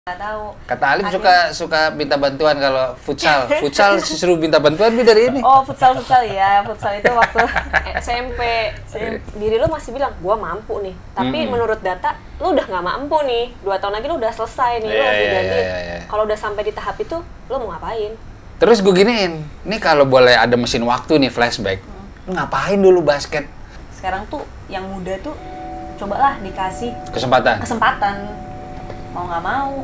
Nggak tahu. Kata Alim suka minta bantuan kalau futsal. Futsal suruh minta bantuan dari ini. Oh, futsal ya. Futsal itu waktu SMP. Diri lu masih bilang, gua mampu nih. Tapi menurut data, lu udah nggak mampu nih. 2 tahun lagi lu udah selesai nih. Lu harus diganti. Kalau udah sampai di tahap itu, lu mau ngapain? Terus gue giniin, nih kalau boleh ada mesin waktu nih flashback, lu ngapain dulu basket? Sekarang tuh yang muda tuh cobalah dikasih Kesempatan. Mau nggak mau.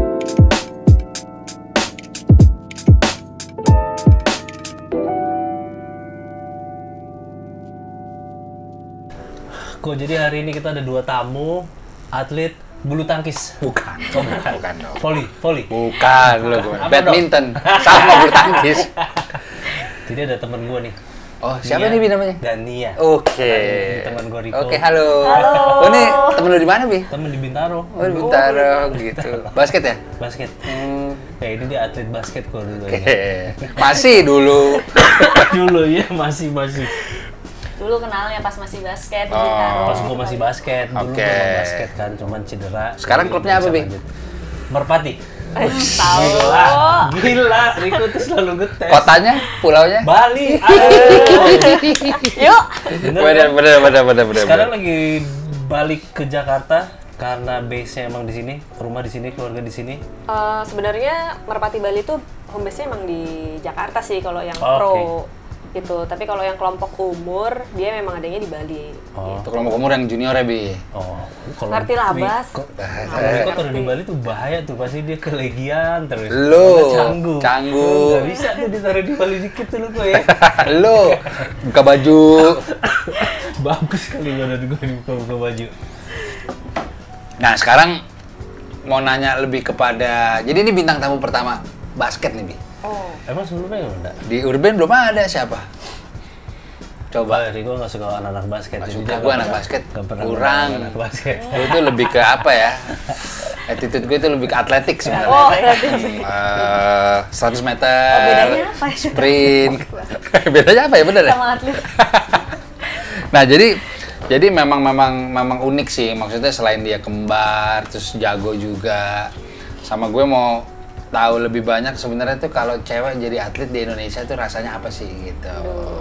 Kok jadi hari ini kita ada 2 tamu atlet bulu tangkis. Bukan. Oh, bukan dong. Volley. Bukan loh, Apa badminton. Sama bulu tangkis. Jadi ada temen gue nih. Oh, siapa nih Bi namanya? Dania. Oke. Temen gue Riko. Oke, halo. Halo. Oh, ini temen lu di mana, Bi? Temen di Bintaro. Oh, di Bintaro gitu. Basket ya? Basket. Ya ini dia atlet basket kok dulu. Masih dulu. Dulu ya masih. Dulu kenalnya pas masih basket di Oh. Bintaro. Pas gue masih basket, dulu Oke. memang basket kan, cuman cedera. Sekarang jadi klubnya apa, bisa Bi? lanjut. Merpati. Tahu. Gila, Riko tuh selalu ngetes. Kotanya, pulaunya? Bali. Yuk. Bener. Sekarang lagi balik ke Jakarta karena base-nya emang di sini, rumah di sini, keluarga di sini. Sebenarnya Merpati Bali tuh home base-nya emang di Jakarta sih kalau yang Oh, pro. oke. Gitu. Tapi kalau yang kelompok umur, dia memang adanya di Bali. Oh. Itu kelompok umur yang junior ya, Bi? Oh, kalau Ngerti lah, Bas. Kalau Riko taruh di Bali tuh bahaya tuh, pasti dia kelegian terus. Lu, Canggung. canggung. Nggak bisa tuh ditaruh di Bali dikit tuh lu kok ya. Lu, buka baju. Bagus kali lo dari gue buka baju. Nah, sekarang mau nanya lebih kepada, jadi ini bintang tamu pertama basket nih, Bi. Oh. Emang sebelumnya nggak ada? Di Urban belum ada siapa? Coba. Riko nggak suka anak basket. Nggak jadi suka, dia gua anak basket. nggak pernah Kurang. anak basket. Gue itu lebih ke apa ya? Attitude gue itu lebih ke atletik sebenarnya. Oh, berarti. 100 meter, bedanya apa ya? sprint. Bedanya apa ya, bener ya? Sama atlet. Nah, jadi memang unik sih. Maksudnya selain dia kembar, terus jago juga. Sama gue mau tahu lebih banyak sebenarnya tuh kalau cewek jadi atlet di Indonesia tuh rasanya apa sih gitu.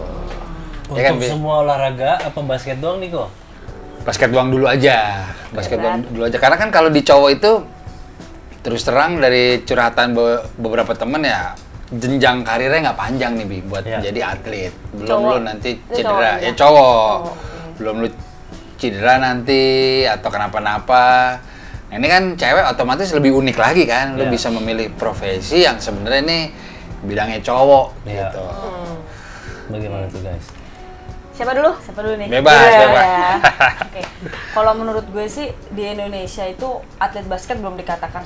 Untuk Ya kan, Bi? semua olahraga apa basket doang nih kok? Basket doang dulu aja. Basket doang dulu aja. Karena kan kalau di cowok itu terus terang dari curhatan beberapa temen ya, jenjang karirnya nggak panjang nih, Bi, buat Ya. jadi atlet. Belum Cowok. lu nanti Itu cedera. cowok Ya aja. cowok. Oke. Belum lu cedera nanti atau kenapa-napa. Nah, ini kan cewek otomatis lebih unik lagi kan. Lu Ya. bisa memilih profesi yang sebenarnya nih bidangnya cowok Ya. gitu. Bagaimana tuh guys? Siapa dulu nih? Bebas, Iya, bebas. ya. Oke. Kalau menurut gue sih di Indonesia itu atlet basket belum dikatakan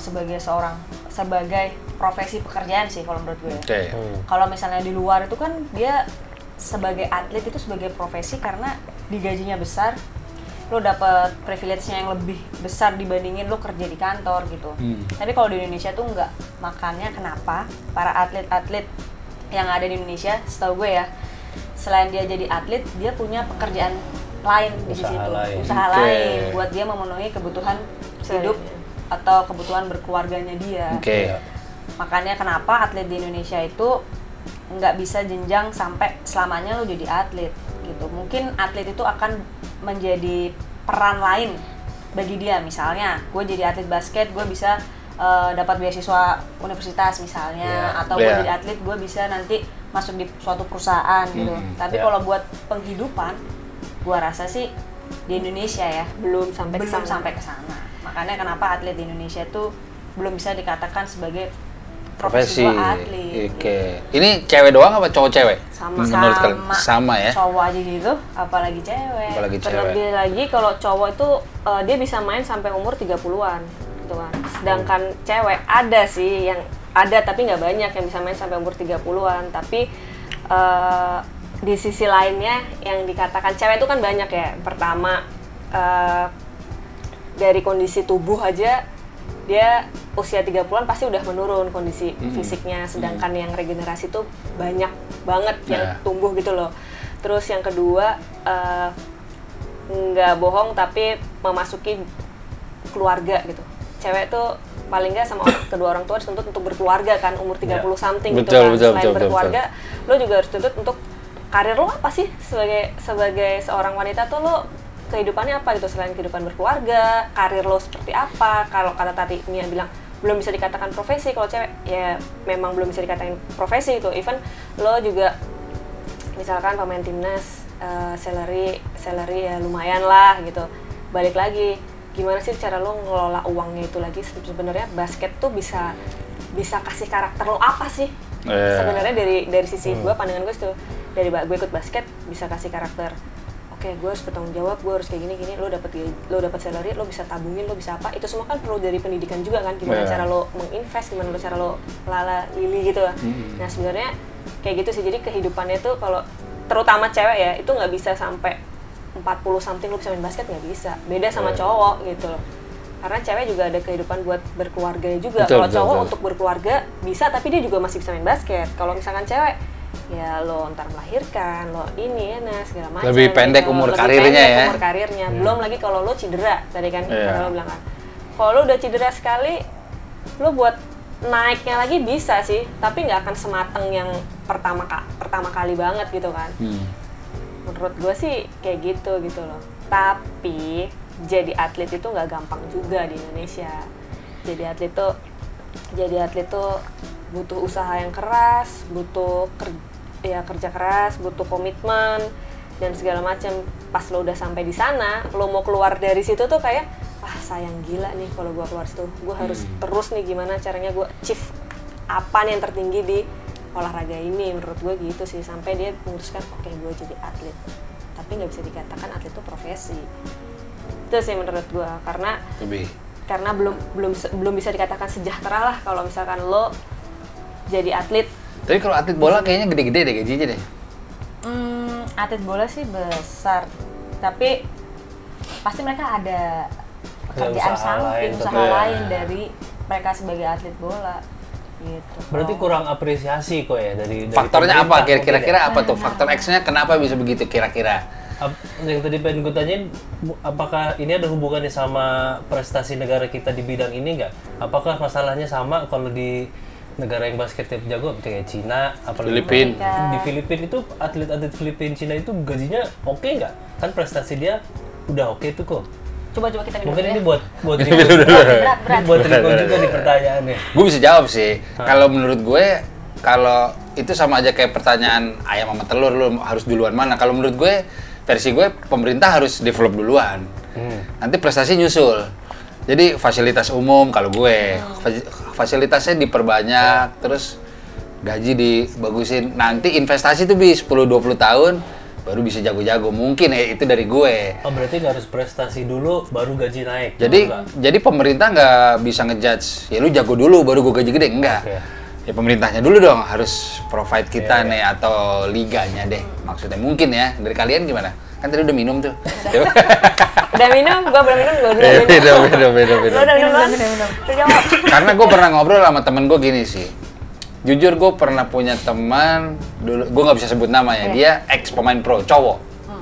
sebagai profesi pekerjaan sih kalau menurut gue. Oke. Kalau misalnya di luar itu kan dia sebagai atlet itu sebagai profesi karena digajinya besar, lo dapet privilege-nya yang lebih besar dibandingin lo kerja di kantor gitu. Tapi kalau di Indonesia tuh enggak. Makanya kenapa para atlet-atlet yang ada di Indonesia, setahu gue ya, selain dia jadi atlet, dia punya pekerjaan lain di Usaha situ. lain. Usaha Oke. lain buat dia memenuhi kebutuhan hidup atau kebutuhan berkeluarganya dia. Oke. Makanya kenapa atlet di Indonesia itu nggak bisa jenjang sampai selamanya lo jadi atlet gitu. Mungkin atlet itu akan menjadi peran lain bagi dia. Misalnya, gue jadi atlet basket, gue bisa dapat beasiswa universitas misalnya, atau gue jadi atlet, gue bisa nanti masuk di suatu perusahaan gitu. Tapi kalau buat penghidupan, gue rasa sih di Indonesia ya belum sampai ke sana. Makanya kenapa atlet di Indonesia tuh belum bisa dikatakan sebagai Profesi. sebuah atlet. Oke. Ini cewek doang apa cowok cewek? Sama Menurut kalian? Sama ya. Cowok aja gitu, apalagi cewek. Apalagi cewek. Terlebih lagi kalau cowok itu dia bisa main sampai umur 30-an gitu kan. Sedangkan cewek ada sih yang ada tapi nggak banyak yang bisa main sampai umur 30-an, tapi di sisi lainnya yang dikatakan cewek itu kan banyak ya. Pertama dari kondisi tubuh aja dia usia 30-an pasti udah menurun kondisi fisiknya, sedangkan yang regenerasi tuh banyak banget yang tumbuh gitu loh. Terus yang kedua nggak bohong tapi memasuki keluarga gitu. cewek tuh paling nggak sama kedua orang tua dituntut untuk berkeluarga kan, umur 30 something gitu Betul, kan. betul, Selain betul, berkeluarga, lo juga harus tuntut untuk karir lo apa sih sebagai seorang wanita tuh lo kehidupannya apa gitu, selain kehidupan berkeluarga, karir lo seperti apa. Kalau kata tadi Mia bilang belum bisa dikatakan profesi, kalau cewek ya memang belum bisa dikatakan profesi itu. Even lo juga misalkan pemain timnas, salary ya lumayan lah gitu. Balik lagi, gimana sih cara lo ngelola uangnya itu lagi. Sebenarnya basket tuh bisa kasih karakter lo apa sih? Sebenarnya dari sisi gue, pandangan gue itu dari gue ikut basket bisa kasih karakter. Oke, gue harus bertanggung jawab, gue harus kayak gini, lo dapat salary, lo bisa tabungin, lo bisa apa, itu semua kan perlu dari pendidikan juga kan, gimana cara lo menginvest, gimana cara lo lala lili gitu lah. Nah sebenarnya kayak gitu sih, jadi kehidupannya tuh kalau terutama cewek ya, itu nggak bisa sampai 40 something lo bisa main basket, nggak bisa, beda sama cowok gitu loh. Karena cewek juga ada kehidupan buat berkeluarganya juga. Kalau cowok untuk berkeluarga bisa, tapi dia juga masih bisa main basket. Kalau misalkan cewek, ya lo ntar melahirkan, lo ini segala macam. Lebih pendek umur karirnya. Belum lagi kalau lo cedera, tadi kan lo bilang kan. Kalau lo udah cedera sekali, lo buat naiknya lagi bisa sih, tapi nggak akan semateng yang pertama kali banget gitu kan. Menurut gue sih kayak gitu loh. Tapi jadi atlet itu nggak gampang juga di Indonesia. Jadi atlet tuh butuh usaha yang keras, butuh kerja keras, butuh komitmen dan segala macam. Pas lo udah sampai di sana, lo mau keluar dari situ tuh kayak sayang gila nih kalau gue keluar situ. Gue harus terus nih gimana caranya gue achieve apa nih yang tertinggi di olahraga ini. Menurut gue gitu sih, sampai dia memutuskan oke, gue jadi atlet. Tapi nggak bisa dikatakan atlet itu profesi. Itu sih menurut gue, karena belum bisa dikatakan sejahtera lah kalau misalkan lo jadi atlet. Tapi kalau atlet bola kayaknya gede-gede deh gajinya deh. Atlet bola sih besar, tapi pasti mereka ada pekerjaan samping, usaha lain dari mereka sebagai atlet bola gitu. Berarti kurang apresiasi kok ya dari faktornya apa? Kira-kira apa tuh faktor X-nya, kenapa bisa begitu kira-kira? Yang tadi pengen gue tanyain, apakah ini ada hubungannya sama prestasi negara kita di bidang ini nggak? Apakah masalahnya sama kalau di negara yang basketnya jago, kayak Cina, Filipina? Di Filipina itu atlet-atlet Filipina, Cina itu gajinya oke nggak? Kan prestasi dia udah oke tuh kok. Coba kita minum. Mungkin ini buat berat. Buat Riko juga nih pertanyaannya. Gue bisa jawab sih. Kalau menurut gue, kalau itu sama aja kayak pertanyaan ayam sama telur, lo harus duluan mana? Kalau menurut gue, versi gue, pemerintah harus develop duluan. Nanti prestasi nyusul. Jadi fasilitas umum kalau gue, fasilitasnya diperbanyak, terus gaji dibagusin. Nanti investasi tuh 10-20 tahun baru bisa jago-jago. Mungkin itu dari gue. Oh, berarti nggak harus prestasi dulu baru gaji naik? Jadi pemerintah nggak bisa ngejudge, ya lu jago dulu baru gue gaji gede, enggak. Okay. Ya pemerintahnya dulu dong harus provide kita nih atau liganya deh. Maksudnya mungkin ya, dari kalian gimana? Kan tadi udah minum tuh. Udah minum, gua belum minum, gua udah minum. Beda. Udah minum. Karena gue pernah ngobrol sama temen gue gini sih. Jujur gue pernah punya teman dulu, gue nggak bisa sebut namanya, dia ex pemain pro, cowok.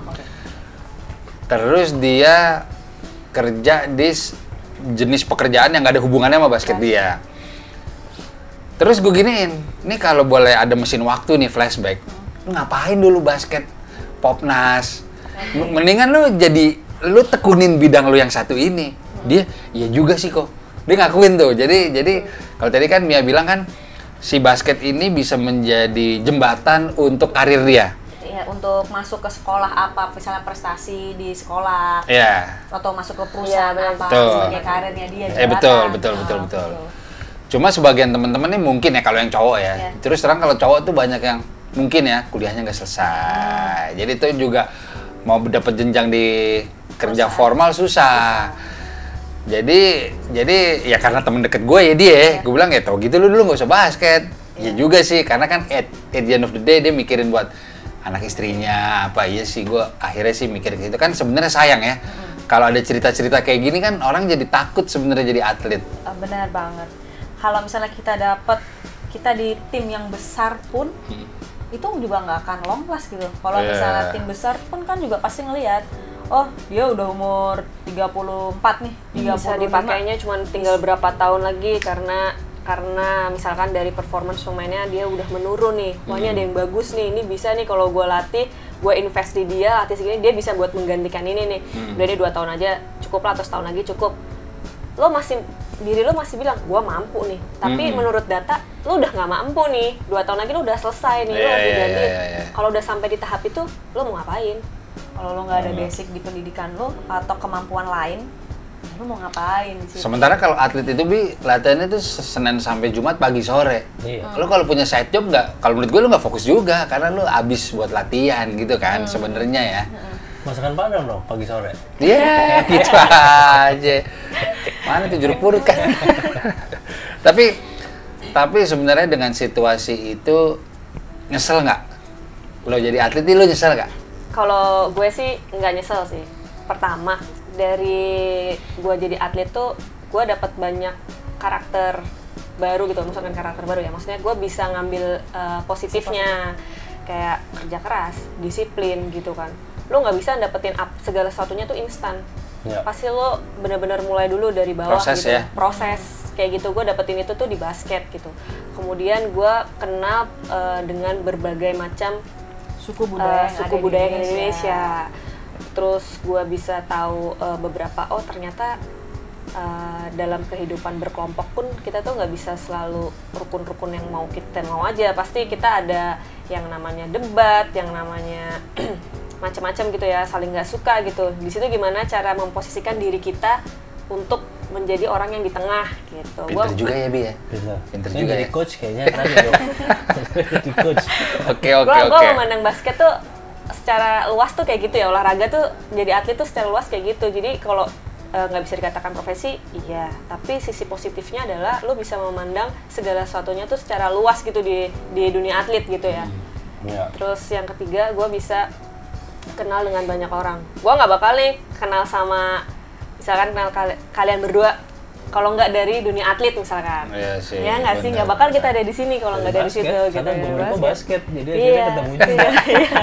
Terus dia kerja di jenis pekerjaan yang nggak ada hubungannya sama basket dia. Terus gue giniin, nih kalau boleh ada mesin waktu nih, flashback, lu ngapain dulu basket, popnas? Mendingan lu tekunin bidang lu yang satu ini. Dia, iya juga sih kok. Dia ngakuin tuh. Jadi kalau tadi kan Mia bilang kan, si basket ini bisa menjadi jembatan untuk karir dia. Iya, untuk masuk ke sekolah apa, misalnya prestasi di sekolah. Iya. Atau masuk ke perusahaan apa, sebagai karirnya dia. Betul. Cuma sebagian teman-teman nih mungkin ya kalau yang cowok ya. Terus terang kalau cowok tuh banyak yang mungkin ya kuliahnya nggak selesai. Jadi itu juga mau dapat jenjang di kerja formal susah. Jadi ya karena temen deket gue ya dia, gue bilang ya tau gitu lu dulu nggak usah basket. Ya juga sih, karena kan at the end of the day dia mikirin buat anak istrinya apa. Iya sih, gue akhirnya sih mikir gitu kan. Sebenarnya sayang ya, kalau ada cerita-cerita kayak gini kan orang jadi takut sebenarnya jadi atlet. Benar banget. Kalau misalnya kita di tim yang besar pun, itu juga nggak akan long last gitu. Kalau misalnya tim besar pun kan juga pasti ngelihat, oh dia udah umur 34 nih, 35. Bisa dipakainya cuma tinggal berapa tahun lagi karena misalkan dari performance pemainnya dia udah menurun nih. Wah ini ada yang bagus nih, ini bisa nih kalau gue latih, gue invest di dia, latih segini dia bisa buat menggantikan ini nih. Udah ini 2 tahun aja cukup lah, atau setahun lagi cukup. Diri lo masih bilang gue mampu nih, tapi menurut data lo udah nggak mampu nih. 2 tahun lagi lo udah selesai nih, lo harus diganti. Kalau udah sampai di tahap itu lo mau ngapain? Kalau lo nggak ada basic di pendidikan lo atau kemampuan lain, lo mau ngapain sih? Sementara kalau atlet itu latihannya itu Senin sampai Jumat pagi sore. Iya. Lo kalau punya side job nggak, kalau menurut gue lo nggak fokus juga karena lo abis buat latihan gitu kan sebenarnya ya. Masakan Padang dong pagi sore. Iya, gitu aja. Mana tuh jeruk purut kan? tapi sebenarnya dengan situasi itu nyesel nggak? Lo jadi atlet lo nyesel nggak? Kalau gue sih nggak nyesel sih. Pertama, dari gue jadi atlet tuh gue dapat banyak karakter baru gitu. Misalkan karakter baru ya, maksudnya gue bisa ngambil positifnya, kayak kerja keras, disiplin gitu kan. Lo nggak bisa dapetin segala sesuatunya tuh instan. Ya. Pasti lo benar-benar mulai dulu dari bawah. Proses gitu. ya? Proses kayak gitu. Gue dapetin itu tuh di basket gitu. Kemudian gue kenal dengan berbagai macam Suku budaya yang ada di Indonesia. Terus gue bisa tahu beberapa, oh ternyata dalam kehidupan berkelompok pun kita tuh nggak bisa selalu rukun-rukun yang kita mau aja. Pasti kita ada yang namanya debat, yang namanya macam-macam gitu ya, saling nggak suka gitu. Di situ gimana cara memposisikan diri kita untuk menjadi orang yang di tengah gitu. Pinter juga ya Bi ya. Pinter juga jadi ya. coach kayaknya tadi dong. Jadi coach. Oke. Gue memandang basket tuh secara luas tuh kayak gitu ya, olahraga tuh jadi atlet tuh secara luas kayak gitu. Jadi kalau nggak bisa dikatakan profesi, iya. Tapi sisi positifnya adalah lo bisa memandang segala sesuatunya tuh secara luas gitu di dunia atlet gitu ya. Ya. Terus yang ketiga, gue bisa kenal dengan banyak orang. Gue nggak bakal nih kenal sama, misalkan kenal kalian berdua kalau nggak dari dunia atlet misalkan. Iya sih. Ya nggak sih, nggak bakal kita ada di sini kalau nggak dari situ gitu. Karena gue basket, jadi Iya, akhirnya ketemu juga. iya.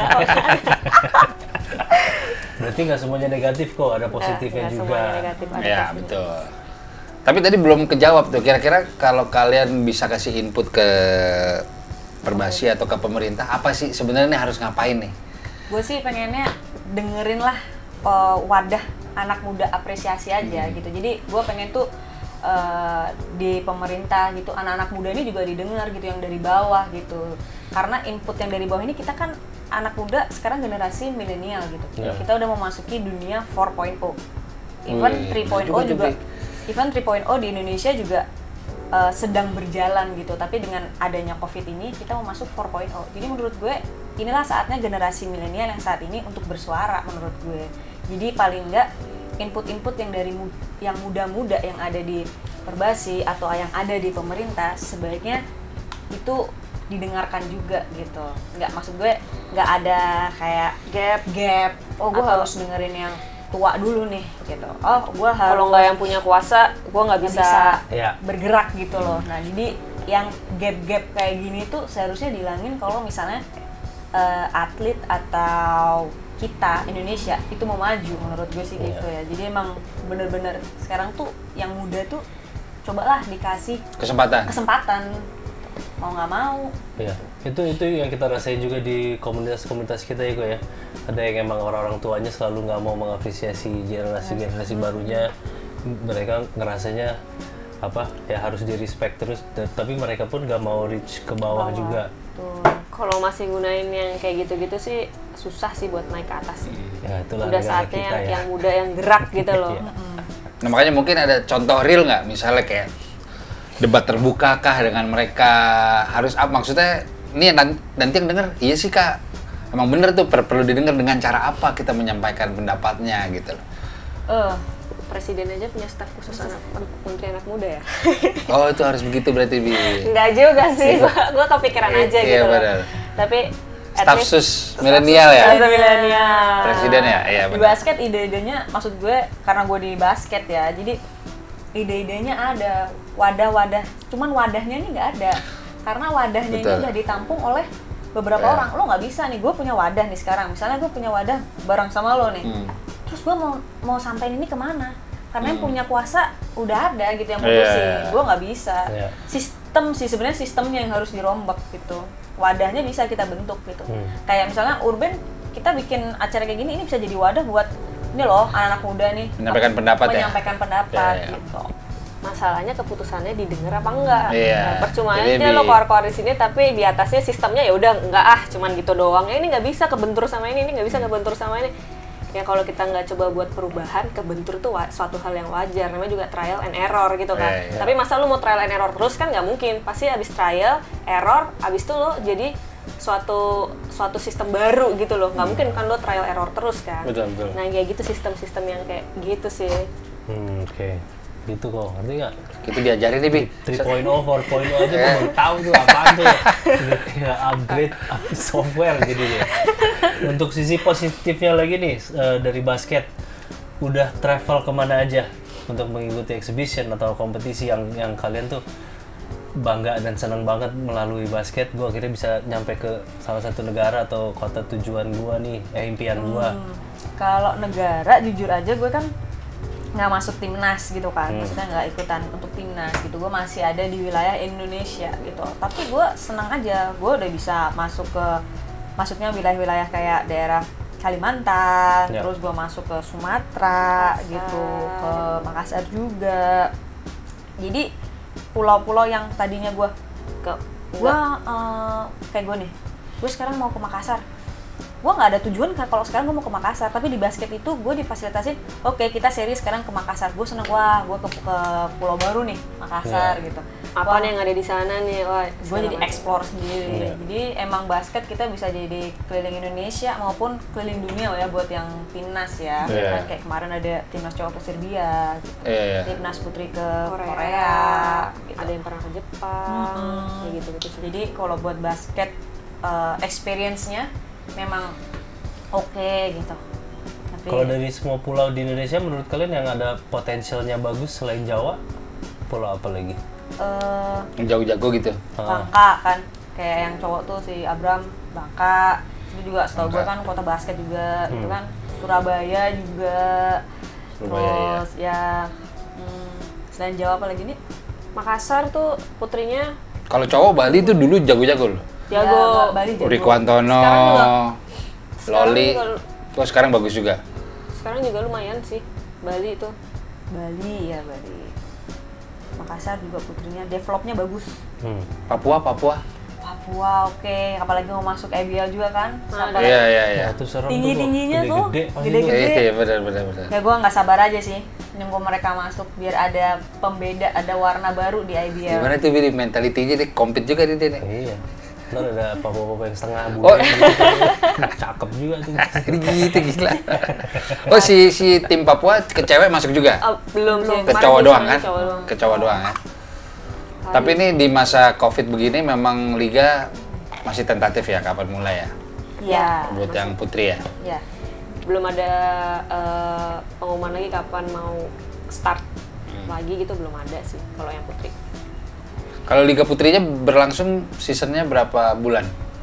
Berarti nggak semuanya negatif kok, ada positifnya Nggak juga. semuanya negatif, ada Ya, positif. betul. Tapi tadi belum kejawab tuh, kira-kira kalau kalian bisa kasih input ke Perbasi atau ke pemerintah, apa sih sebenarnya harus ngapain nih? Gue sih pengennya dengerin lah wadah anak muda apresiasi aja gitu. Jadi gue pengen tuh di pemerintah gitu, anak-anak muda ini juga didengar gitu, yang dari bawah gitu. Karena input yang dari bawah ini, kita kan anak muda sekarang generasi milenial gitu. Ya. Kita udah memasuki dunia 4.0. Even Wih, 3.0 bener juga. juga. Even 3.0 di Indonesia juga sedang berjalan gitu. Tapi dengan adanya COVID ini, kita mau masuk 4.0. Jadi menurut gue, inilah saatnya generasi milenial yang saat ini untuk bersuara menurut gue. Jadi paling enggak input-input yang dari yang muda-muda yang ada di Perbasi atau yang ada di pemerintah, sebaiknya itu didengarkan juga gitu. Nggak, maksud gue nggak ada kayak gap. Oh, gue harus dengerin yang tua dulu nih gitu. Oh, gue harus, Kalau nggak yang punya kuasa, gue nggak bisa. Ya. bergerak gitu loh. Nah, jadi yang gap-gap kayak gini tuh seharusnya dihilangin kalau misalnya atlet atau kita Indonesia itu mau maju, menurut gue sih gitu ya. Jadi emang bener-bener sekarang tuh yang muda tuh cobalah dikasih kesempatan mau nggak mau. Ya, itu yang kita rasain juga di komunitas kita ya gue ya. Ada yang emang orang-orang tuanya selalu nggak mau mengapresiasi generasi barunya. Mereka ngerasanya apa ya, harus di respect terus, tapi mereka pun nggak mau reach ke bawah juga. Tuh. Kalau masih gunain yang kayak gitu-gitu sih susah sih buat naik ke atas. Ya, itulah Udah negara saatnya kita ya. yang muda yang gerak gitu loh. Iya. Nah, makanya mungkin ada contoh real nggak, misalnya kayak debat terbuka kah dengan mereka, harus apa, maksudnya ini nanti yang denger, iya sih kak, emang bener tuh perlu didengar, dengan cara apa kita menyampaikan pendapatnya gitu loh. Presiden aja punya staf khusus menteri anak muda ya. Oh, itu harus begitu berarti Bi. Enggak juga sih, gua kepikiran aja Iya, gitu loh. benar. Tapi at Staf least- sus milenial ya. Bahasa milenial. Presiden ya, iya Di benar. basket ide-idenya, maksud gue karena gue di basket ya, jadi ide-idenya ada, wadah-wadah, cuman wadahnya ini nggak ada. Karena wadahnya ini Betul. udah ditampung oleh beberapa Ya. orang. Lo nggak bisa nih, gue punya wadah nih sekarang, misalnya gue punya wadah bareng sama lo nih. terus gue mau sampein ini kemana? Karena yang punya kuasa udah ada gitu yang putusin, gue nggak bisa. Sistem sih sebenarnya sistemnya yang harus dirombak gitu. Wadahnya bisa kita bentuk gitu. Kayak misalnya Urban, kita bikin acara kayak gini, ini bisa jadi wadah buat ini loh anak-anak muda nih menyampaikan pendapat gitu. Masalahnya keputusannya didengar apa enggak? Iya. Percuma aja lo keluar di sini tapi di atasnya sistemnya ya udah enggak cuman gitu doang. Ya ini nggak bisa kebentur sama ini nggak bisa kebentur sama ini. Ya kalau kita nggak coba buat perubahan, kebentur tuh suatu hal yang wajar. Namanya juga trial and error gitu kan. Tapi masa lu mau trial and error terus kan nggak mungkin. Pasti abis trial, error, abis itu lo jadi suatu sistem baru gitu loh. Nggak mungkin kan lo trial error terus kan. Betul. Nah kayak gitu sistem-sistem yang kayak gitu sih. Oke. Gitu kok, ngerti nggak? Gitu diajarin nih, Bi. 3.0, 4.0 aja gue baru tahu tuh apaan tuh. Ya upgrade software jadi ya. Untuk sisi positifnya lagi nih dari basket, udah travel kemana aja untuk mengikuti exhibition atau kompetisi yang kalian tuh bangga dan senang banget melalui basket. Gue akhirnya bisa nyampe ke salah satu negara atau kota tujuan gue nih, impian gue. Kalau negara jujur aja gue kan nggak masuk timnas gitu kan, maksudnya nggak ikutan untuk timnas gitu. Gue masih ada di wilayah Indonesia gitu, tapi gue senang aja, gue udah bisa masuknya wilayah-wilayah kayak daerah Kalimantan, terus gue masuk ke Sumatera gitu, ke Makassar juga. Jadi pulau-pulau yang tadinya gue kayak gue nih, gue sekarang mau ke Makassar. Gue nggak ada tujuan kalau sekarang gue mau ke Makassar, tapi di basket itu gue difasilitasin, oke, kita seri sekarang ke Makassar. Gue seneng, wah gue ke Pulau Baru nih, Makassar gitu. Apa yang ada di sana nih, wah gue jadi explore sendiri. Jadi emang basket kita bisa jadi keliling Indonesia maupun keliling dunia ya buat yang timnas ya. Kan kayak kemarin ada timnas cowok ke Serbia, gitu. Timnas putri ke Korea gitu. Ada yang pernah ke Jepang, kayak gitu-gitu. Jadi kalau buat basket experience-nya memang oke gitu. Tapi kalau dari semua pulau di Indonesia, menurut kalian yang ada potensialnya bagus selain Jawa, pulau apa lagi? Yang jago-jago gitu. Bangka kan, kayak yang cowok tuh si Abram, Bangka. Itu juga setahu gue kan kota basket juga, itu kan. Surabaya juga. Terus selain Jawa apa lagi nih? Makassar tuh putrinya. Kalau cowok Bali tuh dulu jago-jago loh. Jago, Bali jago. Rikuantono, Loli, terus sekarang bagus juga. Sekarang juga lumayan sih, Bali itu. Bali. Makassar juga putrinya, developnya bagus. Papua, oke. Apalagi mau masuk EBL juga kan? Iya. Itu serem Tinggi-tingginya tuh, Iya, gede-gede. benar. Ya gue nggak sabar aja sih nunggu mereka masuk biar ada pembeda, ada warna baru di IBL. Gimana tuh Billy, mentalitinya dia compete juga dia nih. Iya. Ntar ada papa-papa yang setengah Oh. bulan gitu. Cakep juga tuh. Gitu gila. Oh si tim Papua ke cewek masuk juga? Belum sih. Ke cowok doang kan? Ke cowok doang ya. Tapi ini di masa Covid begini memang liga masih tentatif ya, kapan mulai ya? Iya. Buat yang putri ya? Iya. Belum ada pengumuman lagi kapan mau start lagi gitu, belum ada sih kalau yang putri. Kalau Liga Putrinya berlangsung seasonnya berapa bulan?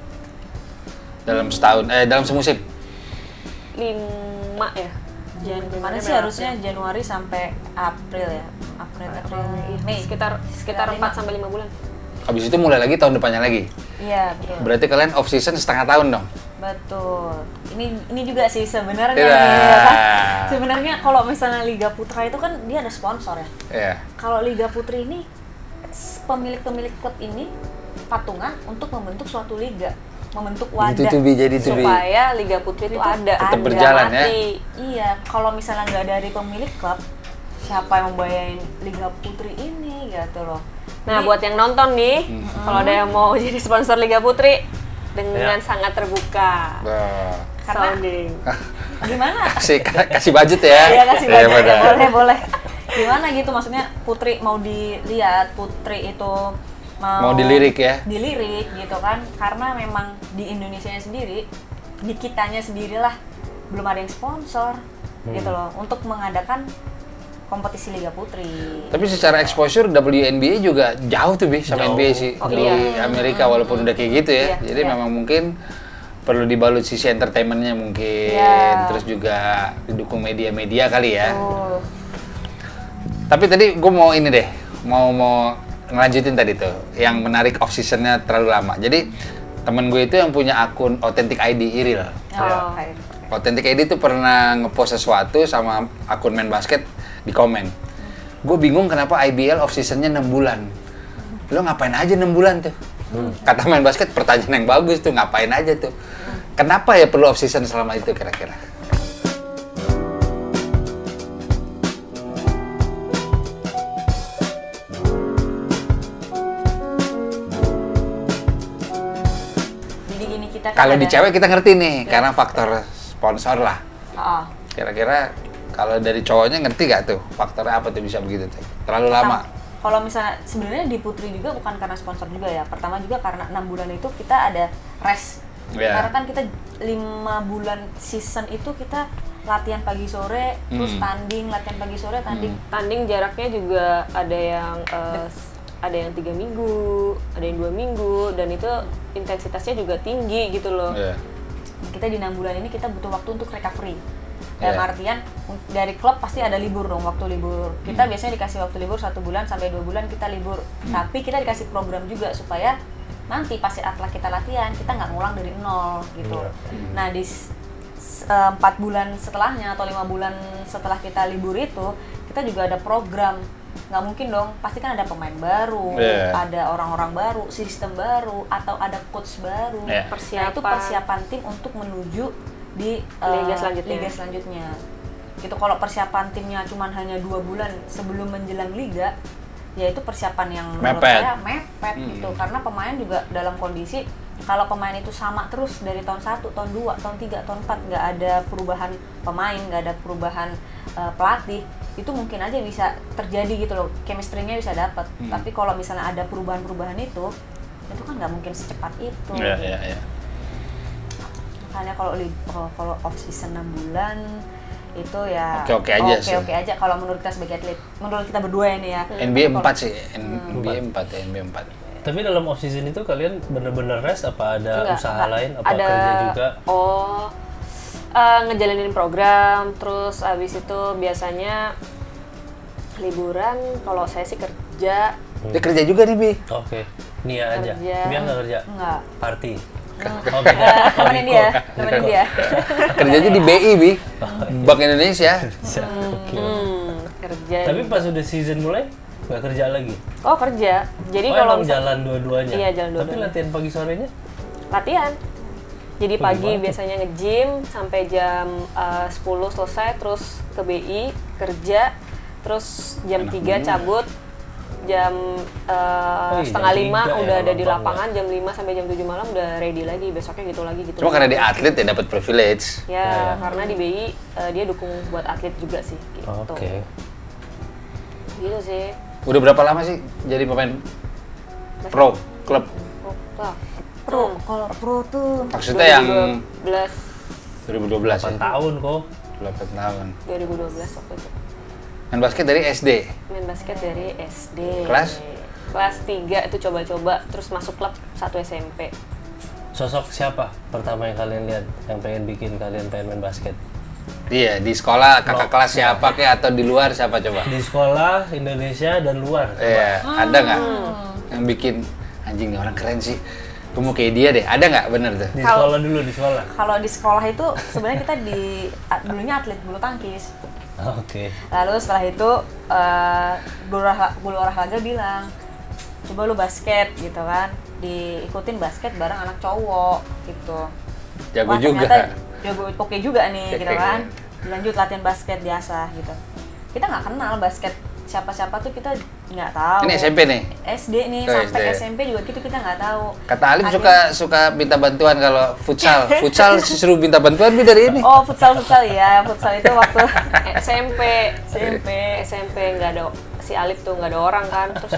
Dalam setahun, dalam semusim? 5 ya? Mana sih harusnya Januari sampai April ya? April, Mei. Sekitar 4 sampai 5 bulan. Habis itu mulai lagi tahun depannya lagi? Iya, betul. Berarti kalian off season setengah tahun dong? Betul. Ini juga sih sebenarnya Iya. ya kan? Sebenarnya kalau misalnya Liga Putra itu kan dia ada sponsor ya. Iya. Kalau Liga Putri ini pemilik klub ini patungan untuk membentuk suatu liga, membentuk wadah. Itu jadi supaya Liga Putri itu ada. Tetap berjalan ya. Iya, kalau misalnya nggak dari pemilik klub, siapa yang membayarin Liga Putri ini gitu loh. Nah, buat yang nonton nih, kalau ada yang mau jadi sponsor Liga Putri dengan sangat terbuka. Karena gimana? Kasih budget ya. Iya, kasih budget ya, boleh. Gimana gitu, maksudnya Putri mau dilihat, Putri itu mau dilirik ya? Dilirik gitu kan, karena memang di Indonesia sendiri, di kitanya sendirilah belum ada yang sponsor gitu loh untuk mengadakan kompetisi Liga Putri. Tapi secara exposure WNBA juga jauh tuh sama NBA sih di Amerika, walaupun udah kayak gitu ya. Jadi memang mungkin perlu dibalut sisi entertainmentnya mungkin, Ya. terus juga didukung media-media kali ya. Oh. Tapi tadi gue mau ini deh, mau ngelanjutin tadi tuh, yang menarik off seasonnya terlalu lama. Jadi temen gue itu yang punya akun Authentic ID Iril. Oh, kayak gitu. Authentic ID tuh pernah ngepost sesuatu sama akun main basket di komen. Gue bingung kenapa IBL off seasonnya 6 bulan. Lo ngapain aja 6 bulan tuh? Kata main basket, pertanyaan yang bagus tuh, ngapain aja tuh? Kenapa ya perlu off season selama itu kira-kira? Jadi gini, kita kan Kalau di ada- cewek kita ngerti nih, karena faktor sponsor lah. Oh. Kira-kira kalau dari cowoknya ngerti gak tuh faktornya apa tuh bisa begitu tuh? Terlalu lama. Kalau misalnya sebenarnya di Putri juga bukan karena sponsor juga ya. Pertama juga karena 6 bulan itu kita ada rest. Iya. Karena kan kita 5 bulan season itu kita latihan pagi sore, terus tanding, latihan pagi sore, tanding. Tanding jaraknya juga ada yang 3 minggu, ada yang 2 minggu, dan itu intensitasnya juga tinggi gitu loh. Iya. Kita di 6 bulan ini kita butuh waktu untuk recovery. Dalam Iya. artian dari klub pasti ada libur dong, waktu libur. Kita biasanya dikasih waktu libur 1 bulan sampai 2 bulan kita libur. Tapi kita dikasih program juga supaya nanti pas atlet kita latihan kita nggak ngulang dari nol gitu. Nah di 4 bulan setelahnya atau 5 bulan setelah kita libur itu kita juga ada program. Nggak mungkin dong, pasti kan ada pemain baru, Iya. ada orang-orang baru, sistem baru, atau ada coach baru. Iya. Nah, itu persiapan tim untuk menuju di Liga selanjutnya. Liga selanjutnya. Gitu, kalau persiapan timnya cuman hanya 2 bulan sebelum menjelang liga, ya itu persiapan yang menurut Mepet. saya mepet gitu. Karena pemain juga dalam kondisi kalau pemain itu sama terus dari tahun 1, tahun 2, tahun 3, tahun 4 nggak ada perubahan pemain, nggak ada perubahan pelatih, itu mungkin aja bisa terjadi gitu loh, chemistry-nya bisa dapat. Tapi kalau misalnya ada perubahan-perubahan itu kan nggak mungkin secepat itu. Iya, iya, iya. Makanya kalau off season 6 bulan itu ya Oke-oke aja sih. Oke aja kalau menurut kita sebagai atlet, menurut kita berdua ini ya. NBA 4 sih, NBA 4 ya, NBA 4. Tapi dalam off season itu kalian bener-bener rest apa ada Enggak, usaha enggak. lain apa Ada- kerja juga? Ngejalanin program, terus abis itu biasanya liburan. Kalau saya sih kerja. Dia kerja juga nih, Bi. Oke. Nia aja. Kerja. Dia nggak kerja. Enggak. Party. Temenin dia, temenin dia. Kerjanya di BI, Bi. Bank Indonesia. Oke. Kerja. Tapi pas udah season mulai nggak kerja lagi. Oh, kerja. Jadi Oh, kalau emang jalan dua-duanya. Iya, jalan Tapi dua-duanya. latihan pagi sorenya? latihan. Jadi pagi gimana tuh? biasanya nge-gym sampai jam 10 selesai, terus ke BI kerja, terus jam 3 cabut, jam iya, setengah jam 5 3 udah ya ada di lapang lapangan, jam 5 sampai jam 7 malam udah ready lagi, besoknya gitu lagi gitu. Cuma lagi. karena dia atlet ya dapat privilege. Ya, karena di BI dia dukung buat atlet juga sih gitu. Oke. Gitu sih. Udah berapa lama sih jadi pemain pro klub? Oh, lah. Pro, kalau pro tuh Maksudnya yang 2012 2012 ya? 8 tahun kok. 8 tahun. 2012 waktu itu. Main basket dari SD. Main basket dari SD. Kelas? Kelas 3 itu coba-coba, terus masuk klub 1 SMP. Sosok siapa pertama yang kalian lihat yang pengen bikin kalian pengen main basket? Iya, di sekolah kakak kelas siapa kek atau di luar siapa coba? Di sekolah, Indonesia, dan luar. Iya, ada nggak yang bikin anjing nih orang keren sih? Gue mau kayak dia deh, ada nggak bener tuh? Di sekolah dulu, di sekolah. kalau di sekolah itu sebenarnya kita dulunya atlet bulu tangkis. Oke. Lalu setelah itu guru olahraga bilang, coba lu basket gitu kan, diikutin basket bareng anak cowok gitu. Jago Wah, juga. ternyata jago, oke juga nih gitu kan. Lanjut latihan basket biasa gitu. Kita nggak kenal basket siapa-siapa tuh, kita nggak tahu. Ini SMP nih. SD nih, Oh, sampai SD. SMP juga gitu kita nggak tahu. Kata Alif Akhirnya- suka minta bantuan kalau futsal. Futsal suruh minta bantuan Bi dari ini. Oh, futsal ya. Futsal itu waktu SMP SMP. SMP nggak ada si Alif tuh, nggak ada orang kan, terus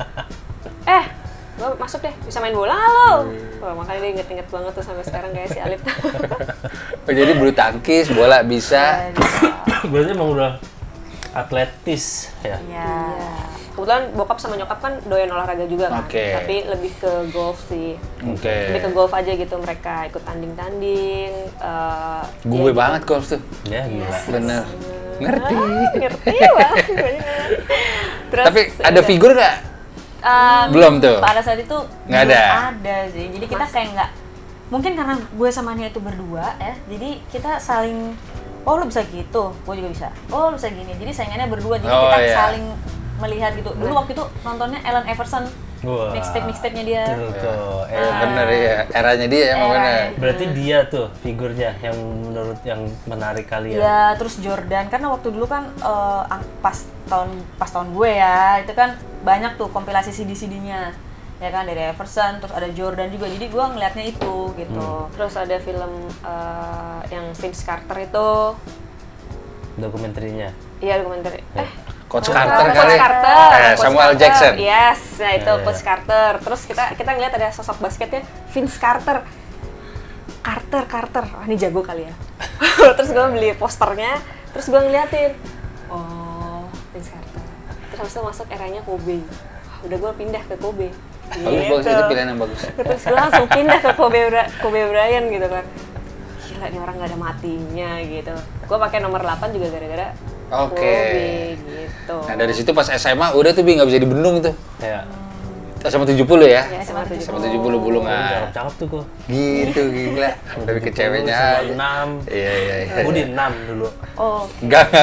gue masuk deh, bisa main bola nggak lo? Wah, makanya dia inget-inget banget tuh sampai sekarang kayak si Alif. Oh, jadi bulu tangkis, bola bisa. Berarti emang udah atletis ya? Ya. kebetulan bokap sama nyokap kan doyan olahraga juga kan. Oke. Tapi lebih ke golf sih. Oke. Lebih ke golf aja gitu, mereka ikut tanding-tanding. Gue banget golf tuh. Ya gila. Bener. Ngerti. Ngerti lah. Terus, Tapi ada udah. figur nggak? Belum tuh. Pada saat itu Nggak belum ada. ada sih. Jadi kita kayak nggak, mungkin karena gue sama Nia itu berdua ya. Jadi kita saling, oh lu bisa gitu, gue juga bisa. Oh lu bisa gini. Jadi saingannya berdua. Jadi Oh, kita iya. saling melihat gitu. Dulu waktu itu nontonnya Allen Iverson, Wah. mixtape-nya dia. Tuh, Bener ya, eranya dia emang bener. Berarti dia tuh figurnya yang menurut yang menarik kalian. Ya, terus Jordan karena waktu dulu kan pas tahun gue ya, itu kan banyak tuh kompilasi CD-CD-nya. Ya kan dari Iverson, terus ada Jordan juga. Jadi gue ngelihatnya itu gitu. Terus ada film yang Vince Carter itu. Dokumenterinya. Iya, dokumenter. Coach Carter kali. Coach Carter. Coach Samuel Carter. Jackson. Yes, nah itu Ya, Coach ya. Carter. Terus kita ngeliat ada sosok basketnya Vince Carter. Carter. Wah, ini jago kali ya. Terus gue beli posternya, terus gue ngeliatin. Oh, Vince Carter. Terus habis itu masuk eranya Kobe. Wah, udah gue pindah ke Kobe. Bagus, itu pilihan yang bagus. Terus gue langsung pindah ke Kobe Bryant gitu kan. Gila, nih orang gak ada matinya gitu. Gue pakai nomor 8 juga gara-gara Oke. Kobe gitu. Nah dari situ pas SMA udah tuh Bi nggak bisa dibendung tuh. Ya. SMA 70 ya? Ya, SMA 70. SMA 70 bulungan. Cakep tuh gua. Gitu gila. Dari ke ceweknya aja. 6. Iya. Gue di 6 dulu. Oh, Enggak,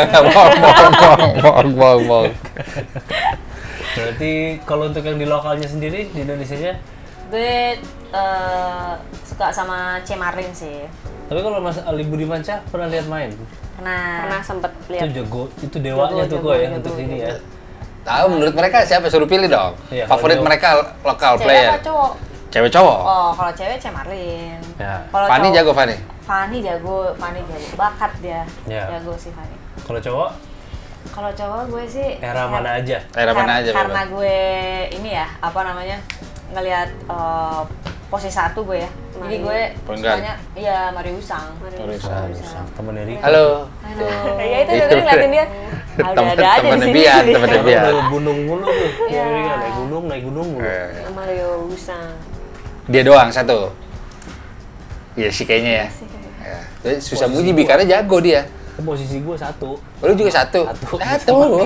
bohong. Berarti kalau untuk yang di lokalnya sendiri di Indonesianya, Gue suka sama C. Marlin sih. tapi kalau Mas Ali Budiman Syah pernah lihat main? pernah sempet Itu lihat. jago, itu dewanya tuh kok ya untuk ini ya. Tahu menurut mereka siapa? Suruh pilih dong. Iya, Favorit kalau mereka lokal Cewek player. apa cowok? Cewek cowok. Oh, kalau cewek C. Marlin. Ya. Kalau Fanny cowok- jago Fanny. Fanny jago. Bakat dia. Ya. Jago sih Fanny. Kalau cowok Kalau cowok gue sih era mana aja? Era mana aja? Karena Bebas? gue ini ya, apa namanya? Ngelihat posisi 1 gue ya. Jadi Mario. gue Point guard. sukanya iya Mario Usang. Mario Usang. Temennya Rika. Halo. Halo. Ya itu tadi ngeliatin dia. Ah, udah ada aja di Temennya sini. Bian, temennya Bian. Naik gunung mulu tuh. Iya. Amerika naik gunung mulu. Mario Usang. Dia doang satu. Iya sih kayaknya ya. Ya. Jadi susah muji Bi karena jago dia. Itu posisi gue 1. Oh, lu juga satu. Satu.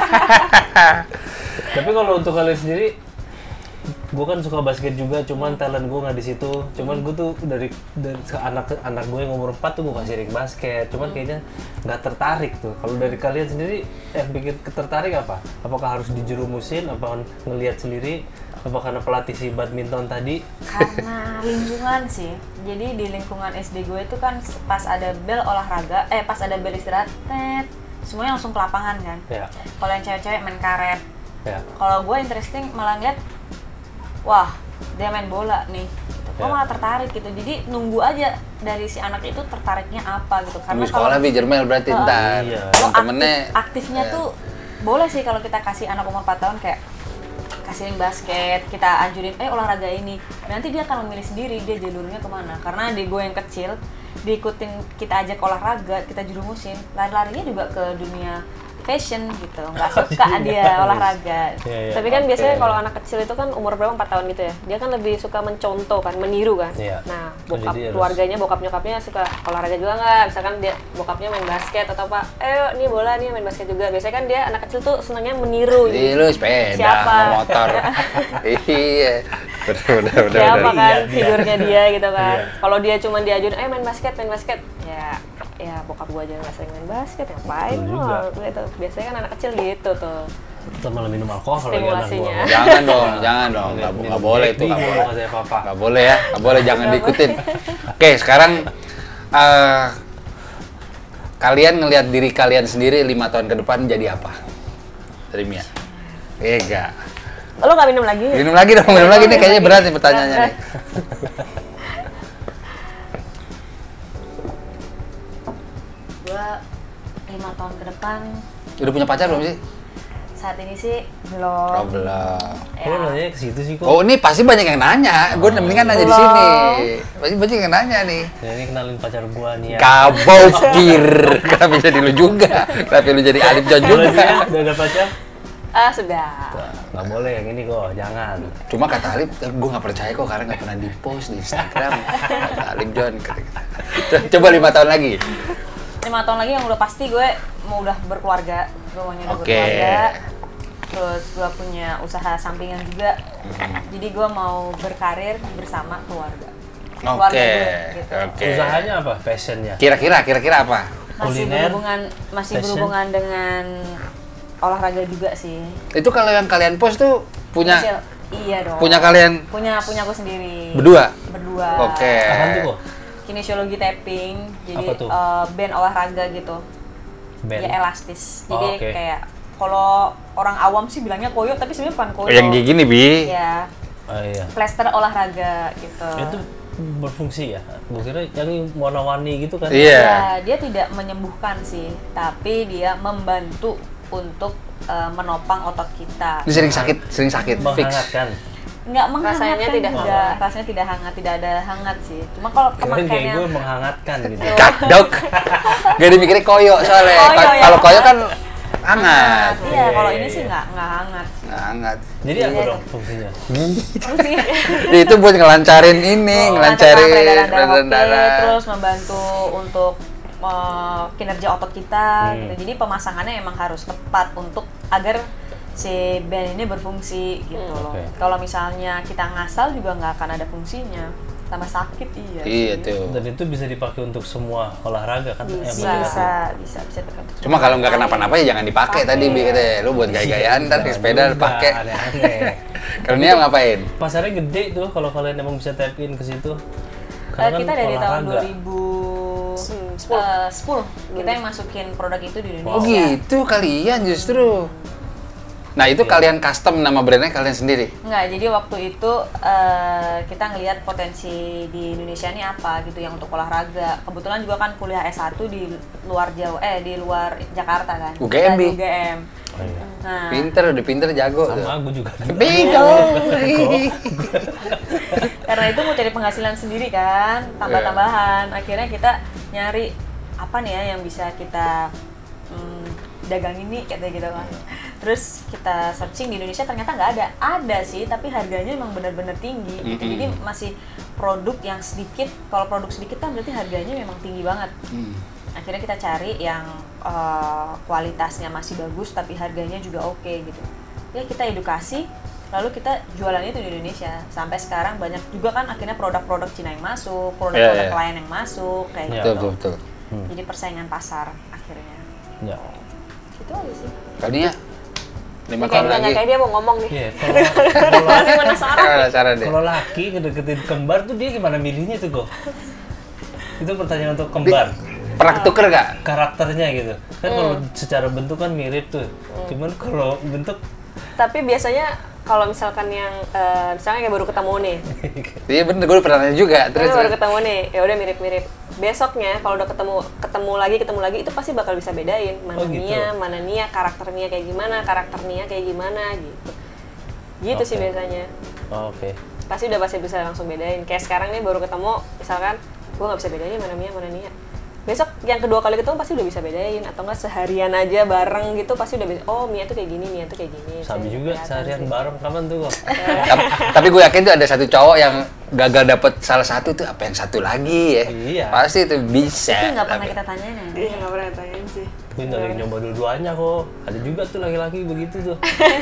Tapi kalau untuk kalian sendiri, gue kan suka basket juga, cuman talent gue nggak di situ. Cuman gue tuh dari anak gue yang umur 4 tuh gue kasih ring basket. Cuman kayaknya nggak tertarik tuh. Kalau dari kalian sendiri, yang bikin tertarik apa? Apakah harus dijerumusin? Apa ngelihat sendiri? Apa karena pelatih si badminton tadi? Karena lingkungan sih. Jadi di lingkungan SD gue itu kan pas ada bel olahraga, pas ada bel istirahat, semuanya langsung ke lapangan kan. Ya, Kalau yang cewek-cewek main karet. ya. Kalau gue interesting malah ngeliat, wah dia main bola nih. Gitu. Gue Ya. malah tertarik gitu. Jadi nunggu aja dari si anak itu tertariknya apa gitu. Di sekolah Bi Jermel berarti ntar. Iya. Kalau Temen-temennya aktifnya ya. tuh boleh sih kalau kita kasih anak umur 4 tahun kayak kasih ring basket, kita anjurin olahraga ini, nanti dia akan memilih sendiri dia jalurnya kemana. Karena di gue yang kecil diikutin, kita ajak olahraga, kita jerumusin, lari-larinya juga ke dunia fashion gitu, nggak suka dia olahraga. Iya, iya. Tapi kan biasanya Oke. kalau anak kecil itu kan umur berapa 4 tahun gitu ya. Dia kan lebih suka mencontoh kan, meniru kan. Iya. Nah, Oh, bokap jadi harus- keluarganya, bokap nyokapnya suka olahraga juga nggak? Misalkan dia bokapnya main basket atau apa, nih bola nih main basket juga. Biasanya kan dia anak kecil tuh senangnya meniru. Ih, lu sepeda, Siapa? mau motor. Iya. Udah. Siapa kan Iya, iya. figurnya dia gitu kan. Iya. Kalau dia cuma diajuin, main basket. Ya bokap gua aja nggak sering main basket, ngapain Betul lo? juga. Gitu. Biasanya kan anak kecil gitu tuh. Kita malah minum alkohol lagi anak Stimulasinya. gua. Jangan dong. Nggak boleh itu. Nggak Nggak boleh boleh. kasih apa-apa. Nggak boleh ya, nggak boleh, jangan diikutin. Oke, sekarang kalian ngelihat diri kalian sendiri 5 tahun ke depan jadi apa? Dari Mia. Enggak. Lo nggak minum lagi? Minum lagi dong, minum lagi nih kayaknya berat nih pertanyaannya nih. Gue 5 tahun ke depan Udah punya pacar belum sih? saat ini sih Oh, belum. belum. Kok lo nanya ke situ sih kok? Oh, ini pasti banyak yang nanya. Gue mendingan nanya di sini. Pasti banyak yang nanya nih. Ya, ini kenalin pacar gua nih ya. Kabokir. Kenapa jadi lu juga? Tapi lu jadi Alif John Gimana sih juga. ya? Udah ada pacar? Sudah. nggak boleh yang ini kok, jangan. Cuma kata Alip, gue nggak percaya kok karena nggak pernah di-post di Instagram. Kata Alip John. Coba 5 tahun lagi. 5 tahun lagi yang udah pasti gue mau udah berkeluarga. Gue maunya udah Oke. berkeluarga. Terus gue punya usaha sampingan juga. Jadi gue mau berkarir bersama keluarga. Keluarga Oke. gue, gitu. Oke. Usahanya apa? Passionnya? Kira-kira apa? Masih Kuliner, masih fashion. berhubungan dengan olahraga juga sih. Itu kalau yang kalian post tuh punya Hasil- iya dong. punya kalian punya aku sendiri. berdua? Berdua. Oke. Apaan tuh kok? Kinesiologi tapping. Jadi Apa tuh? band olahraga gitu. Band? Ya elastis. Oh, Jadi oke. kayak kalau orang awam sih bilangnya koyo tapi sebenarnya bukan koyo. Yang kayak gini, Bi. Ya, Oh iya. plester olahraga gitu. Itu berfungsi ya? Gue kira yang warna-warni gitu kan? Iya. Ya, dia tidak menyembuhkan sih, tapi dia membantu untuk menopang otot kita. Ini sering sakit, fix. Menghangatkan. Nggak menghangatkan Rasanya tidak juga. hangat. Rasanya tidak hangat, tidak ada hangat sih. Cuma kalau Kirain kayak pemakaiannya gue menghangatkan gitu. Cut, dok. Gak dimikirnya koyo soalnya. Koyo, ya. Kalau koyo kan hangat. Iya, kalau Iya, ini iya, sih iya. nggak hangat. Nggak hangat. Jadi apa Iya. dong fungsinya? Terus sih Itu buat ngelancarin ini, ngelancarin peredaran peredaran darah, darah. terus membantu untuk kinerja otot kita gitu. Jadi pemasangannya emang harus tepat untuk agar si band ini berfungsi gitu loh. Oke. Kalau misalnya kita ngasal juga nggak akan ada fungsinya, tambah sakit Iya sih. tuh. Dan itu bisa dipakai untuk semua olahraga kan? Bisa tergantung. Cuma kalau nggak kenapa-napa ya jangan dipakai tadi, Bi. Katanya. Lu buat gaya-gayaan ntar naik sepeda Juga, pakai. Aneh-aneh. Kalau Nia ngapain? Pasarnya gede tuh kalau kalian emang bisa tap in ke situ. Karena Kita kan dari tahun olahraga. 2010 kita yang masukin produk itu di Indonesia. Oh gitu kalian justru. Nah itu kalian custom nama brandnya kalian sendiri? Enggak, jadi waktu itu kita ngelihat potensi di Indonesia ini apa gitu yang untuk olahraga. Kebetulan juga kan kuliah S1 di luar Jawa, di luar Jakarta kan. UGM, Kita di Bi. UGM. Oh, iya. Nah, Udah pinter, jago. tuh. Sama gue juga. Bego. karena itu mau cari penghasilan sendiri kan, tambah-tambahan. Akhirnya kita nyari apa nih ya yang bisa kita dagangin nih kayak gitu kan. Terus kita searching di Indonesia ternyata nggak ada. Ada sih, tapi harganya memang benar-benar tinggi. Gitu. Jadi masih produk yang sedikit. Kalau produk sedikit kan berarti harganya memang tinggi banget. Akhirnya kita cari yang kualitasnya masih bagus tapi harganya juga oke gitu. Ya kita edukasi, lalu kita jualan itu di Indonesia. Sampai sekarang banyak juga kan akhirnya produk-produk Cina yang masuk, produk-produk Iya. lain yang masuk kayak Iya. gitu. Betul. Jadi persaingan pasar akhirnya. Ya. Gitu aja sih. Kalau Nia 5 tahun Kayak lagi. kayak dia mau ngomong nih. Iya, kalau Penasaran. Cara deh. kalau laki ngedeketin kembar tuh dia gimana milihnya tuh kok? Itu pertanyaan untuk kembar. Pernah ketuker gak? Karakternya gitu. Kan kalau secara bentuk kan mirip tuh. Cuman kalau bentuk Tapi biasanya kalau misalkan yang misalnya kayak baru ketemu nih, Iya bener, gue pernah nanya juga. terus Terus baru ketemu nih, ya udah mirip-mirip. Besoknya kalau udah ketemu lagi itu pasti bakal bisa bedain mana Oh, gitu. mana Nia, karakter Nia kayak gimana, karakter Nia kayak gimana gitu. Gitu sih Oke. biasanya. oh, oke. Pasti bisa langsung bedain. Kayak sekarang nih baru ketemu, misalkan gue nggak bisa bedain mana Mia mana Nia. Besok yang kedua kali ketemu pasti udah bisa bedain, atau enggak seharian aja bareng gitu pasti udah bisa. Oh Mia tuh kayak gini, Mia tuh kayak gini. Sabi Saya juga kelihatan seharian sih. bareng kapan tuh kok? tapi gue yakin tuh ada satu cowok yang gagal dapet salah satu tuh apa yang satu lagi ya. Iya. Pasti tuh bisa. Itu nggak pernah Tapi- kita tanyain ya. Iya nggak pernah tanyain sih. Gue udah lagi nyoba dua-duanya kok. Ada juga tuh laki-laki begitu tuh.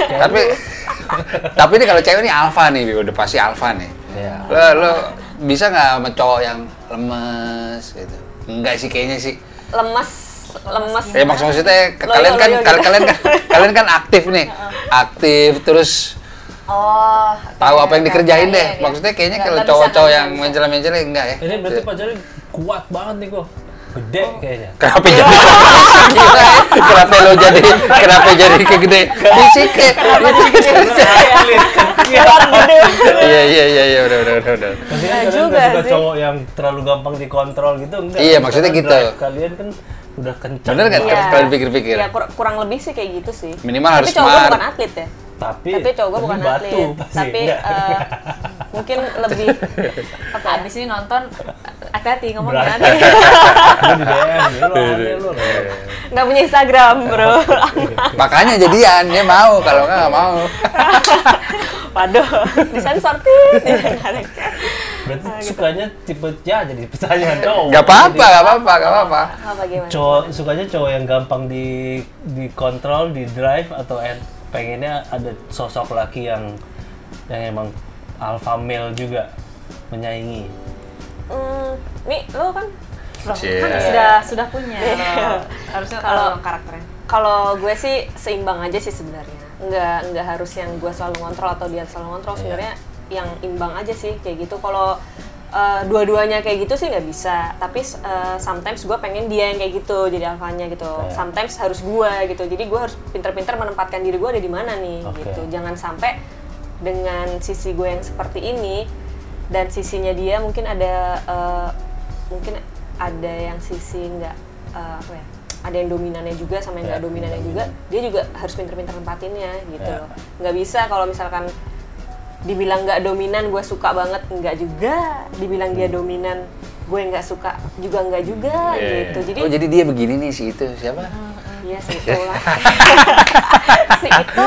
tapi ini kalau cewek ini alpha nih, Bi. Udah pasti alpha nih. Ya. Lo bisa nggak sama cowok yang lemes gitu? Enggak sih kayaknya sih. Lemes. Ya maksudnya Loyo gitu. kalian kan aktif nih. Aktif terus Oh, tahu apa yang dikerjain iya, deh. iya. Maksudnya kayaknya Nggak, kalau nggak bisa, cowok-cowok nggak yang bisa. mencela-mencela enggak ya? Ini berarti pacarnya kuat banget nih kok. Gede kayaknya. Kenapa jadi gila ya? Kenapa jadi kegede fisiknya? Iya udah. Tapi kan kalian juga nggak suka sih. cowok yang terlalu gampang dikontrol gitu enggak? Iya, maksudnya Karena gitu. drive kalian kan udah kencang. Bener nggak? banget. Kalau dipikir-pikir. Iya, kurang lebih sih kayak gitu sih. Minimal Tapi harus cowok gue smart. bukan atlet ya. Tapi Tapi cowok gue bukan batu atlet. pasti. Tapi Enggak. mungkin lebih apa ya? Abis ini nonton, hati-hati ngomong Berat. nanti. Lu di DM, lu aneh lu. Nggak punya Instagram bro. Makanya jadian, dia mau, kalau nggak mau. Waduh, disensor tit. Berarti sukanya tipe ya jadi pertanyaan cowok. Gak apa-apa, gak apa-apa, gak apa-apa. Apa gimana? Cowok sukanya cowok yang gampang dikontrol, di drive atau pengennya ada sosok laki yang emang alpha male juga menyaingi. Nih lo kan Loh, Cie. kan sudah punya. Harusnya Kalau- tahu karakternya. kalau gue sih seimbang aja sih sebenarnya. Nggak harus yang gue selalu ngontrol atau dia selalu ngontrol. Sebenarnya yang imbang aja sih kayak gitu. Kalau dua-duanya kayak gitu sih nggak bisa. Tapi sometimes gue pengen dia yang kayak gitu jadi alfanya gitu. Kayak- Sometimes harus gue gitu. Jadi gue harus pinter-pinter menempatkan diri gue ada di mana nih Oke. gitu. Jangan sampai dengan sisi gue yang seperti ini dan sisinya dia mungkin ada yang sisi nggak apa ya, ada yang dominannya juga sama yang nggak Ya, dominannya juga, dia juga harus pinter-pinter nempatinnya gitu Ya. loh. Nggak bisa kalau misalkan dibilang nggak dominan gue suka banget, nggak juga. Dibilang dia dominan gue nggak suka juga nggak juga gitu. Jadi Oh, jadi dia begini nih, si itu, siapa? iya sih itulah. Si itu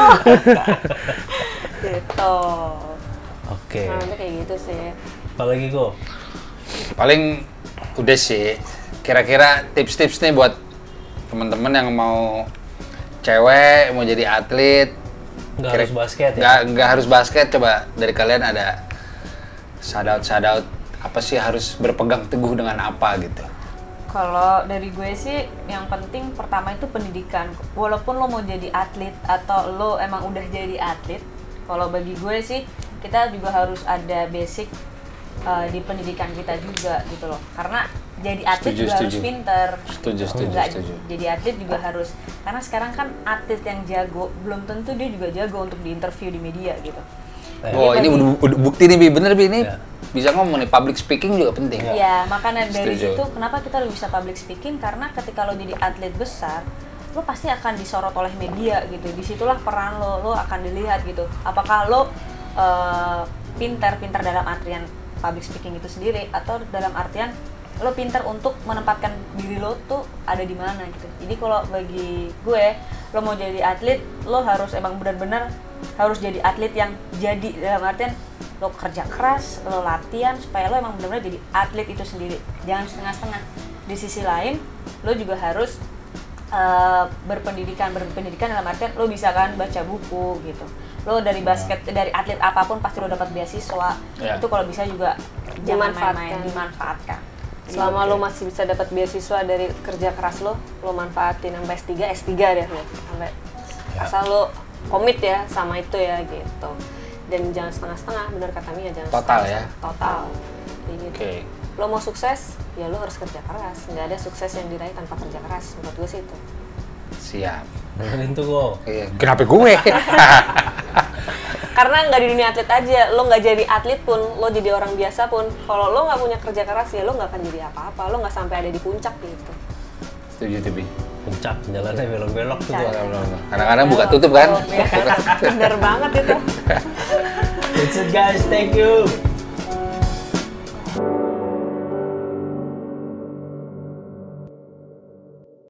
gitu. Oke. Nah, itu kayak gitu sih. Apalagi kok? Paling udah sih. Kira-kira tips-tips nih buat teman-teman yang mau cewek, mau jadi atlet. Nggak Kira- harus basket ya? Nggak harus basket. Coba dari kalian ada shout-out apa sih, harus berpegang teguh dengan apa gitu. Kalau dari gue sih yang penting pertama itu pendidikan. Walaupun lo mau jadi atlet atau lo emang udah jadi atlet, kalau bagi gue sih kita juga harus ada basic di pendidikan kita juga gitu loh. Karena jadi atlet Setuju, juga harus setuju. pinter. Setuju. Nggak, jadi atlet juga harus, karena sekarang kan atlet yang jago belum tentu dia juga jago untuk diinterview di media gitu. Oh, ini udah bukti nih, Bi. Bener, Bi. Ini Ya. bisa ngomong nih, public speaking juga penting. Ya, makanya dari Setuju. situ kenapa kita lebih bisa public speaking, karena ketika lo jadi atlet besar, lo pasti akan disorot oleh media gitu. Disitulah peran lo akan dilihat gitu. Apakah lo pintar dalam artian public speaking itu sendiri, atau dalam artian lo pintar untuk menempatkan diri lo tuh ada di mana gitu. Jadi kalau bagi gue, lo mau jadi atlet, lo harus emang benar-benar harus jadi atlet yang jadi, dalam artian lo kerja keras, lo latihan supaya lo emang benar-benar jadi atlet itu sendiri. Jangan setengah-setengah. Di sisi lain, lo juga harus berpendidikan dalam artian lo bisa kan baca buku gitu. Lo dari basket, dari atlet apapun pasti lo dapat beasiswa. Ya. Itu kalau bisa juga jangan Dimanfaatkan. main-main, dimanfaatkan. Selama lo masih bisa dapat beasiswa dari kerja keras lo manfaatin sampai S3 deh lo. Sampai asal lo komit ya sama itu ya gitu. Dan jangan setengah-setengah, benar kata Mia, jangan Total setengah-setengah. Total. Kayak gitu. Oke. Lo mau sukses, ya lo harus kerja keras. Nggak ada sukses yang diraih tanpa kerja keras. Menurut gue sih itu. Siap. Dengerin tuh kok. Iya. Kenapa gue? Karena nggak di dunia atlet aja, lo nggak jadi atlet pun, lo jadi orang biasa pun, kalau lo nggak punya kerja keras ya lo nggak akan jadi apa-apa, lo nggak sampai ada di puncak gitu. Setuju tuh, Bi. Puncak, jalannya belok-belok tuh. Puncak. Kok. Kadang-kadang buka tutup kan? Oh, iya. Bener banget itu. That's it guys, thank you.